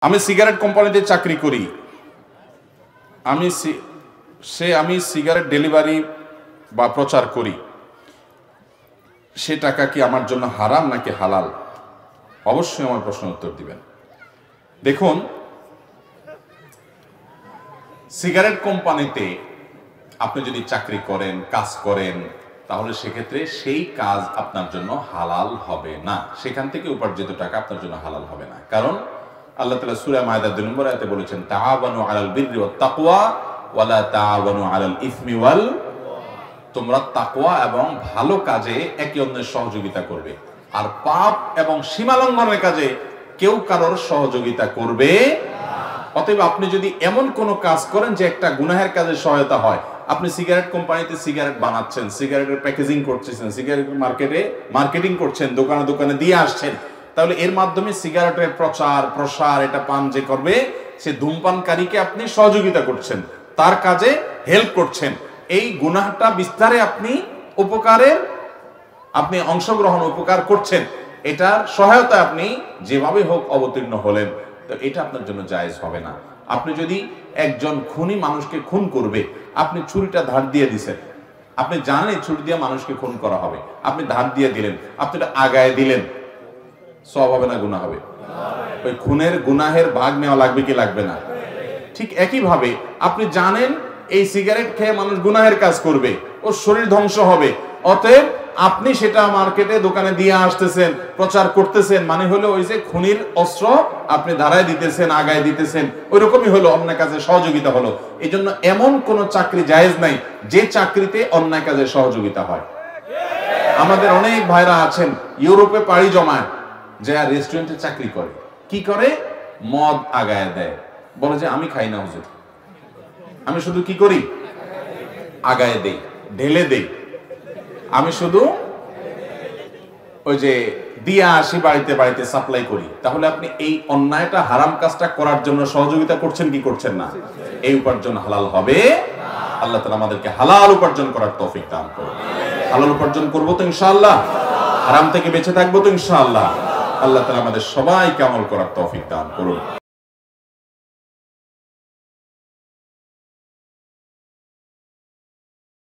আমি সিগারেট কোম্পানিতে চাকরি করি, আমি সিগারেট ডেলিভারি বা প্রচার করি, সে টাকা কি আমার জন্য হারাম নাকি হালাল? অবশ্যই আমার প্রশ্ন উত্তর দিবেন। দেখুন, সিগারেট কোম্পানিতে আপনি যদি চাকরি করেন, কাজ করেন, তাহলে সেক্ষেত্রে সেই কাজ আপনার জন্য হালাল হবে না। সেখান থেকে উপার্জিত টাকা আপনার জন্য হালাল হবে না। কারণ আল্লাহ তাআলা সূরা মায়েদার 2 নম্বর আয়াতে বলেছেন, তাআওয়ানু আলাল বিররি ওয়াত তাকওয়া ওয়ালা তাআওয়ানু আলাল ইসমি ওয়াল, তোমরা তাকওয়া এবং ভালো কাজে একে অন্যের সহযোগিতা করবে, আর পাপ এবং সীমালঙ্ঘনের কাজে কেউ কারোর সহযোগিতা করবে। অতএব আপনি যদি এমন কোন কাজ করেন যে একটা গুনাহের কাজে সহায়তা হয়, আপনি সিগারেট কোম্পানিতে সিগারেট বানাচ্ছেন, সিগারেটের প্যাকেজিং করছেন, সিগারেট মার্কেটিং করছেন, দোকানে দোকানে দিয়ে আসছেন, তাহলে এর মাধ্যমে সিগারেটের প্রচার প্রসার এটা পান যে করবে, সে ধূমপানকারীকে আপনি সহযোগিতা করছেন, তার কাজে হেল্প করছেন। এই গুনাহটা বিস্তারে আপনি অংশগ্রহণ উপকার করছেন, এটার সহায়তা আপনি যেভাবে হোক অবতীর্ণ হলেন, তো এটা আপনার জন্য জায়েজ হবে না। আপনি যদি একজন খুনি মানুষকে খুন করবে, আপনি ছুরিটা ধার দিয়ে দিছেন, আপনি জানেন ছুরি দিয়ে মানুষকে খুন করা হবে, আপনি ধার দিয়ে দিলেন, আপনি এটা আগায় দিলেন, সওয়াব হবে না গুনাহ হবে? ওই খুনের গুনাহের ভাগ নেওয়া লাগবে কি লাগবে না? ঠিক একই ভাবে আপনি জানেন এই সিগারেট খেয়ে মানুষ গুনাহের কাজ করবে, ওর শরীর ধ্বংস হবে, অতএব আপনি সেটা মার্কেটে দোকানে দিয়ে আসতেছেন, প্রচার করতেছেন, মানে হলো ওই যে খুনির অস্ত্র আপনি ধারায় দিতেছেন, আগায় দিতেছেন, ওই রকমই হলো, অন্যায় কাজে সহযোগিতা হলো। এই জন্য এমন কোন চাকরি জায়েজ নাই যে চাকরিতে অন্যায় কাজে সহযোগিতা হয়। আমাদের অনেক ভাইরা আছেন ইউরোপে পাড়ি জমায়, যে রেস্টুরেন্টে চাকরি করে, কি করে? মদ আগায় দেয়, বলে যে আমি খাই না হুজুর, আমি শুধু কি করি? আগায় দেই, ঢেলে দেই, আমি শুধু ওই যে দিয়া আসি, বাড়িতে বাড়িতে সাপ্লাই করি। তাহলে আপনি এই অন্যায়টা, হারাম কাজটা করার জন্য সহযোগিতা করছেন কি করছেন না? এই উপার্জন হালাল হবে? আল্লাহ তাআলা আমাদেরকে হালাল উপার্জন করার তৌফিক দান করুন। হালাল উপার্জন করবো তো ইনশাআল্লাহ, হারাম থেকে বেঁচে থাকবো তো ইনশাআল্লাহ। আল্লাহ তাআলা আমাদের সবাইকে আমল করার তৌফিক দান করুন।